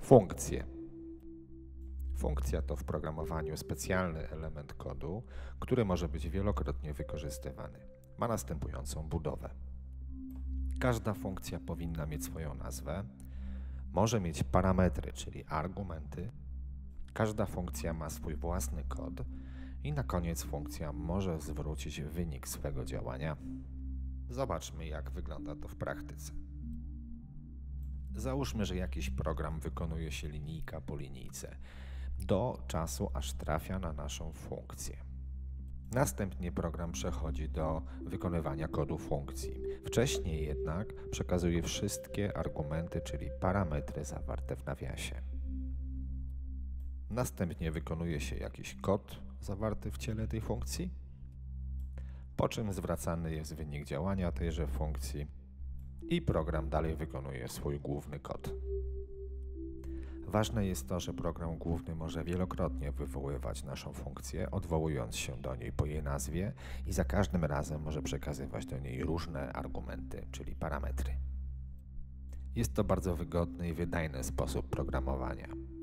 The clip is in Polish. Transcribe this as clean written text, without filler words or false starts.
Funkcje. Funkcja to w programowaniu specjalny element kodu, który może być wielokrotnie wykorzystywany. Ma następującą budowę. Każda funkcja powinna mieć swoją nazwę, może mieć parametry, czyli argumenty. Każda funkcja ma swój własny kod i na koniec funkcja może zwrócić wynik swego działania. Zobaczmy, jak wygląda to w praktyce. Załóżmy, że jakiś program wykonuje się linijka po linijce do czasu, aż trafia na naszą funkcję. Następnie program przechodzi do wykonywania kodu funkcji. Wcześniej jednak przekazuje wszystkie argumenty, czyli parametry zawarte w nawiasie. Następnie wykonuje się jakiś kod zawarty w ciele tej funkcji, po czym zwracany jest wynik działania tejże funkcji i program dalej wykonuje swój główny kod. Ważne jest to, że program główny może wielokrotnie wywoływać naszą funkcję, odwołując się do niej po jej nazwie i za każdym razem może przekazywać do niej różne argumenty, czyli parametry. Jest to bardzo wygodny i wydajny sposób programowania.